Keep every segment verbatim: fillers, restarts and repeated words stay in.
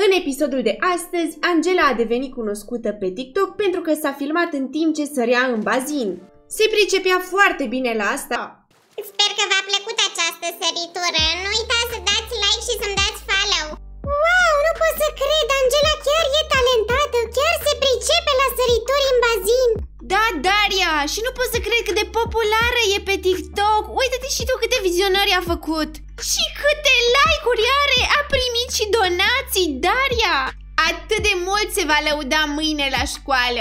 În episodul de astăzi, Angela a devenit cunoscută pe TikTok pentru că s-a filmat în timp ce sărea în bazin. Se pricepea foarte bine la asta. Sper că v-a plăcut această săritură. Nu uitați să dați like și să-mi dați follow. Wow, nu pot să cred, Angela chiar e talentată, chiar se pricepe la sărituri în bazin. Da, Daria, și nu pot să cred cât de populară e pe TikTok. Uită-te și tu câte vizionări a făcut. Și câte like-uri are, a primit și donații, Daria. Atât de mult se va lăuda mâine la școală.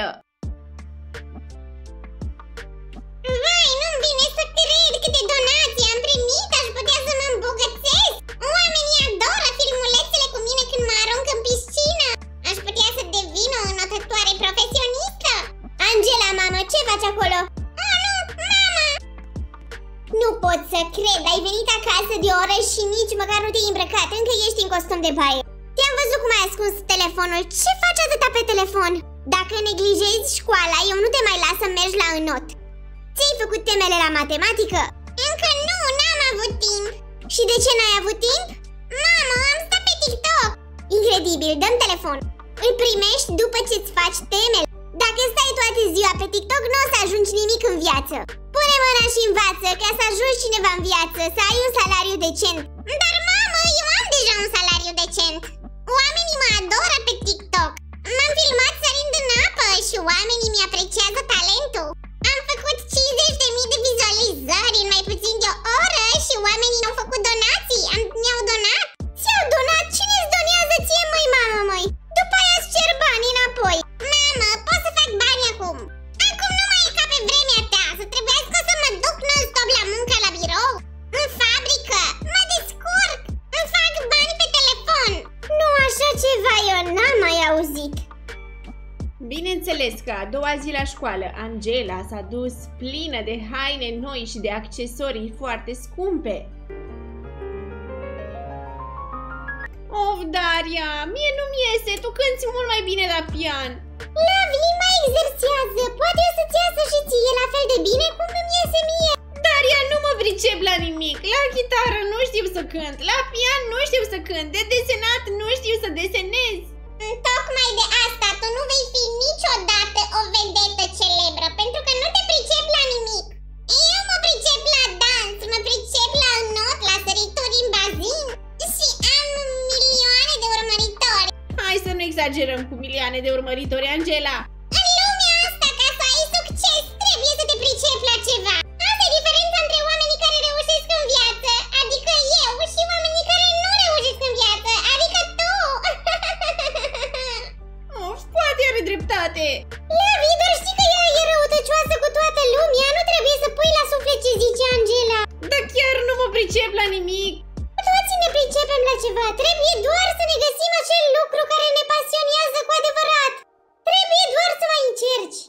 Vai, nu-mi vine să cred câte donații am primit, aș putea să mă îmbogățesc. Oamenii adoră filmulețele cu mine când mă arunc în piscină. Aș putea să devin o înotătoare profesionistă. Angela, mamă, ce faci acolo? Oh, nu, mama! Nu pot să cred, ai venit acasă de o oră și nici măcar nu te-ai îmbrăcat, încă ești în costum de baie. Te-am văzut cum ai ascuns telefonul, ce faci atâta pe telefon? Dacă neglijezi școala, eu nu te mai las să mergi la înot. Ți-ai făcut temele la matematică? Încă nu, n-am avut timp. Și de ce n-ai avut timp? Mamă, am stat pe TikTok. Incredibil, dăm telefon. Îl primești după ce-ți faci temele. Dacă stai toată ziua pe TikTok, nu o să ajungi nimic în viață. Pune mâna și învață ca să ajungi cineva în viață, să ai un salariu decent. Dar mamă, eu am deja un salariu decent. Oamenii mă adoră pe TikTok. M-am filmat sărind în apă și oamenii mi-apreciază talentul. Am făcut cincizeci de mii de vizualizări în mai puțin de o oră și oamenii mi-au făcut donații. Mi-au donat? Ți-au donat? Cine îți donează ție, măi, mamă, măi? După aia îți cer banii înapoi. Mamă, pot să fac bani acum. Acum nu mai e ca pe vremea ta, să trebuiască să mă duc non-stop la muncă la birou, în fabrică. Mă descurc. Îmi fac bani pe telefon. Nu așa ceva, eu n-am mai auzit. Bineînțeles că a doua zi la școală, Angela s-a dus plină de haine noi și de accesorii foarte scumpe. Of, Daria, mie nu-mi iese, tu cânti mult mai bine la pian. Lavi, mai exersează, poate o să-ți iasă și ție la fel de bine cum îmi iese mie. Daria, nu mă pricep la nimic, la chitară nu știu să cânt, la pian nu știu să cânt, de desenat nu știu să desenez. Tocmai de asta tu nu vei fi niciodată o vedetă celebră, pentru că nu te pricep la nimic. Eu mă pricep la dans, mă pricep la înot, la sărituri în bazin și am milioane de urmăritori. Hai să nu exagerăm cu milioane de urmăritori, Angela. În lumea asta, ca să ai succes, trebuie să te pricepi la ceva. Asta e diferența între oamenii care reușesc în viață, adică eu, și oamenii care nu reușesc în viață, adică tu. Of, poate are dreptate. Lavi, dar știi că ea e răutăcioasă cu toată lumea, nu trebuie să pui la suflet ce zice Angela. Dar chiar nu mă pricep la nimic. Toți ne pricepem la ceva, trebuie doar să ne găsim acel lucru care ne pasionează cu adevărat. Trebuie doar să mai încerci.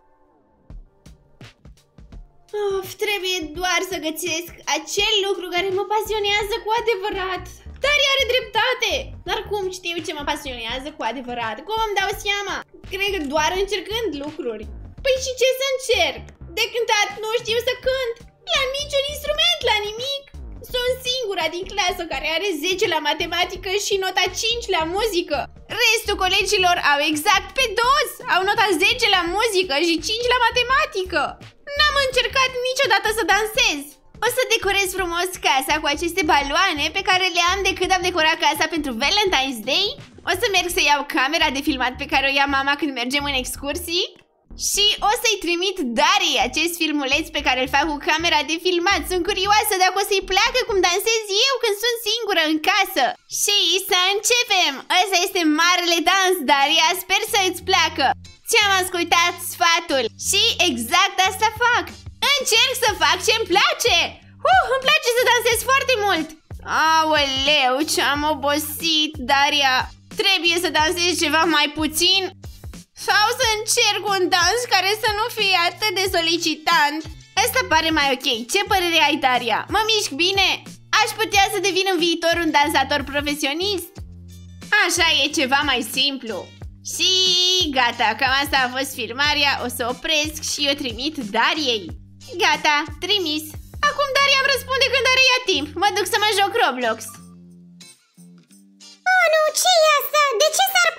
Of, trebuie doar să găsesc acel lucru care mă pasionează cu adevărat. Dar are dreptate. Dar cum știu ce mă pasionează cu adevărat? Cum îmi dau seama? Cred că doar încercând lucruri. Păi și ce să încerc? De cântat nu știu să cânt. La niciun instrument, la nimic. Sunt singura din clasă care are zece la matematică și nota cinci la muzică. Restul colegilor au exact pe dos. Au nota zece la muzică și cinci la matematică. N-am încercat niciodată să dansez. O să decorez frumos casa cu aceste baloane pe care le am de când am decorat casa pentru Valentine's Day. O să merg să iau camera de filmat pe care o ia mama când mergem în excursii. Și o să-i trimit Dariei acest filmuleț pe care îl fac cu camera de filmat. Sunt curioasă dacă o să-i placă cum dansez eu când sunt singură în casă. Și să începem! Ăsta este marele dans, Daria, sper să îți placă. Ți-am ascultat sfatul și exact asta fac. Încerc să fac ce-mi place. uh, Îmi place să dansez foarte mult. Aoleu, ce-am obosit, Daria. Trebuie să dansez ceva mai puțin sau să încerc un dans care să nu fie atât de solicitant. Asta pare mai ok. Ce părere ai, Daria? Mă mișc bine? Aș putea să devin în viitor un dansator profesionist? Așa e ceva mai simplu. Și gata, cam asta a fost filmarea. O să opresc și o trimit Dariei. Gata, trimis. Acum Daria îmi răspunde când are ea timp. Mă duc să mă joc Roblox. Oh, nu, ce e asta? De ce s-ar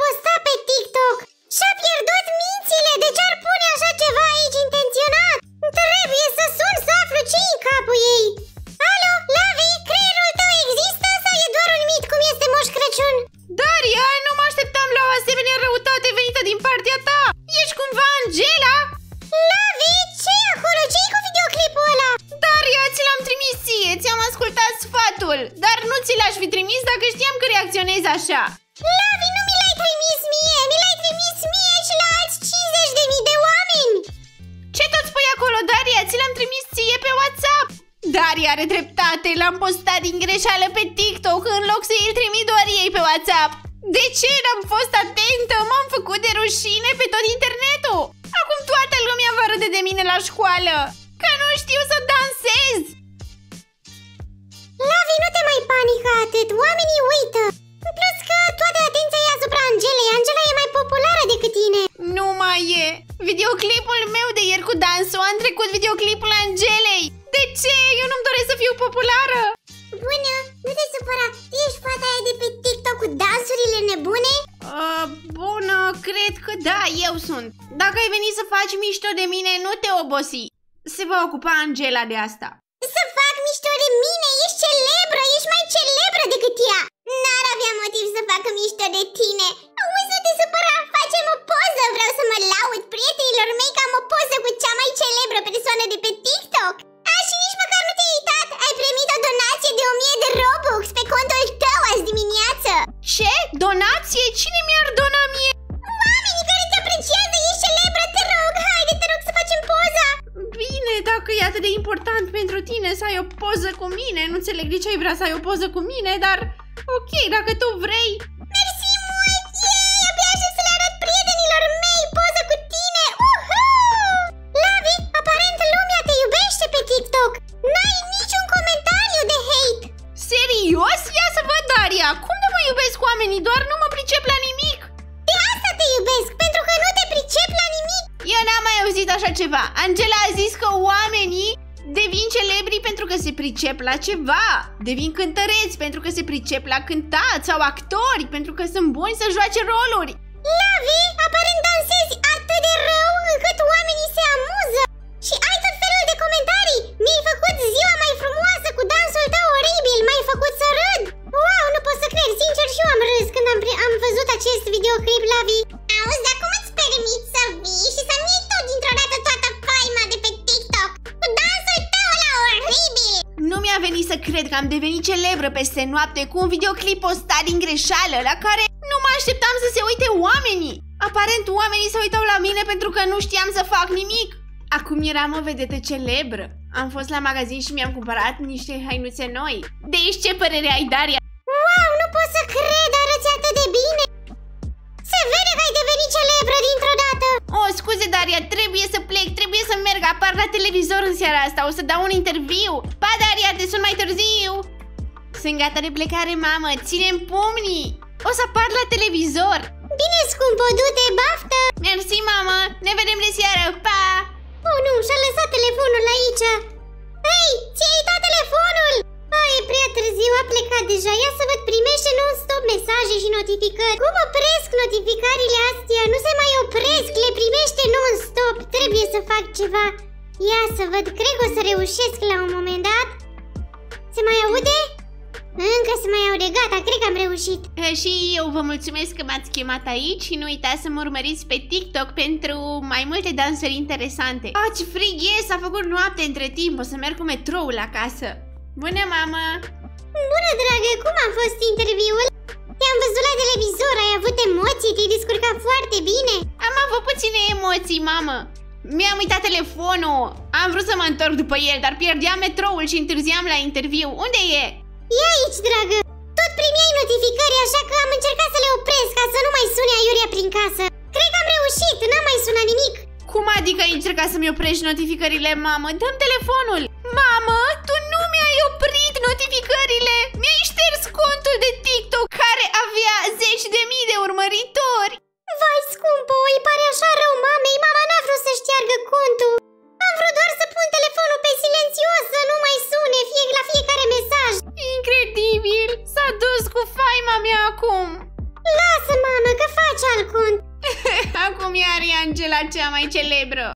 Daria, nu mă așteptam la o asemenea răutate venită din partea ta! Ești cumva Angela? Lavi, ce-i acolo? Ce-i cu videoclipul ăla? Daria, ți l-am trimis ție, ți-am ascultat sfatul, dar nu ți l-aș fi trimis dacă știam că reacționezi așa. Lavi, nu mi l-ai trimis mie, mi l-ai trimis mie și la alți cincizeci de mii de oameni. Ce tot spui acolo, Daria? Ți l-am trimis ție pe WhatsApp. Daria are dreptate, l-am postat din greșeală pe TikTok în loc să îl trimit doar ei pe WhatsApp. De ce n-am fost atentă? M-am făcut de rușine pe tot internetul. Acum toată lumea va râde de mine la școală, că nu știu să dansez. Lavi, nu te mai panica atât, oamenii uită. Plus că toată atenția e asupra Angelei. Angela e mai populară decât tine. Nu mai e. Videoclipul meu de ieri cu dansul a trecut videoclipul Angelei. De ce? Eu nu-mi doresc să fiu populară. Bună, nu te supăra. Tu ești fata aia de pe TikTok cu dansurile nebune? Uh, bună, cred că da, eu sunt. Dacă ai venit să faci mișto de mine, nu te obosi. Se va ocupa Angela de asta. Să fac mișto de mine? Ești celebră, ești mai celebră decât ea. N-ar avea motiv să facă mișto de tine. Auzi, nu te supăra, facem o poză. Vreau să mă laud prietenilor mei că am o poză cu cea mai celebră persoană de pe TikTok. A, și nici măcar nu te-ai uitat. Ai primit o donație de o mie de Robux pe contul tău azi dimineață. Ce? Donație? Cine mi-ar dona mie? Oamenii care te apreciază, ești celebră, te rog. Haide, te rog să facem poza. Bine, dacă e atât de important pentru tine să ai o poză cu mine, nu înțeleg de ce ai vrea să ai o poză cu mine, dar ok, dacă tu vrei. Mersi mult! Yay! Abia aștept să le arăt prietenilor mei poză cu tine! Uhu! Lavi, aparent lumea te iubește pe TikTok! N-ai niciun comentariu de hate! Serios? Ia să văd, Daria! Cum nu mă iubesc oamenii? Doar nu mă pricep la nimic! De asta te iubesc, pentru că nu te pricep la nimic! Eu n-am mai auzit așa ceva. Angela a zis că oamenii devin celebri pentru că se pricep la ceva. Devin cântăreți pentru că se pricep la cântat, sau actori pentru că sunt buni să joace roluri. Lavi, aparent dansezi atât de rău încât oamenii se amuză și ai tot felul de comentarii. Mi-ai făcut ziua mai frumoasă cu dansul tău oribil, m-ai făcut să râd. Wow, nu pot să cred, sincer și eu am râs când am, am văzut acest videoclip, Lavi. Auzi, dar cum îți permiți să vii și să-mi iei tot dintr-o dată toată faima de pe TikTok cu dansul tău ăla oribil? Nu mi-a venit să cred că am devenit celebră peste noapte cu un videoclip postat din greșeală la care nu mă așteptam să se uite oamenii. Aparent oamenii se uitau la mine pentru că nu știam să fac nimic. Acum eram o vedetă celebră. Am fost la magazin și mi-am cumpărat niște hainuțe noi. Deci ce părere ai, Daria? Wow, nu pot să cred, arăți atât de bine. Se vede că ai devenit celebră dintr-o dată. Oh, scuze, Daria, trebuie să plec, trebuie să merg, apar la televizor în seara asta, o să dau un interviu. Pa, Daria, te sun mai târziu. Sunt gata de plecare, mamă, ține-mi pumnii. O să apar la televizor. Bine, scumpo, du-te, baftă. Mersi, mamă, ne vedem de seară, pa. Oh, nu, și-a lăsat telefonul aici. Hei, ți-ai uitat telefonul? Ah, e prea târziu, a plecat deja. Ia să văd, primește non-stop mesaje și notificări. Cum opresc notificările astea? Nu se mai opresc, le primește non-stop. Trebuie să fac ceva. Ia să văd, cred că o să reușesc la un moment dat. Se mai aude? Încă se mai aude, gata, cred că am reușit. Și eu vă mulțumesc că m-ați chemat aici și nu uitați să mă urmăriți pe TikTok pentru mai multe dansuri interesante. Oh, ce frig e, s-a făcut noapte între timp, o să merg cu metroul acasă. Bună, mamă! Bună, dragă, cum a fost interviul? Te-am văzut la televizor, ai avut emoții, te-ai descurcat foarte bine. Am avut puține emoții, mamă. Mi-am uitat telefonul, am vrut să mă întorc după el, dar pierdeam metroul și întârziam la interviu. Unde e? E aici, dragă. Tot primeai notificări, așa că am încercat să le opresc ca să nu mai sune aiurea prin casă. Cred că am reușit, n-am mai sunat nimic. Cum adică ai încercat să-mi oprești notificările, mamă? Dă-mi telefonul! Mamă, tu nu mi-ai oprit notificările! Mi-ai șters contul de TikTok care avea zeci de mii de urmăritori! Vai, scumpo, îi pare așa rău mamei, mama n-a vrut să șteargă contul. Am vrut doar să pun telefonul pe silențios, să nu mai sune fie la fiecare mesaj. Incredibil! S-a dus cu faima mea acum! Lasă, mamă, că faci alt cont. Acum iar e Angela cea mai celebră.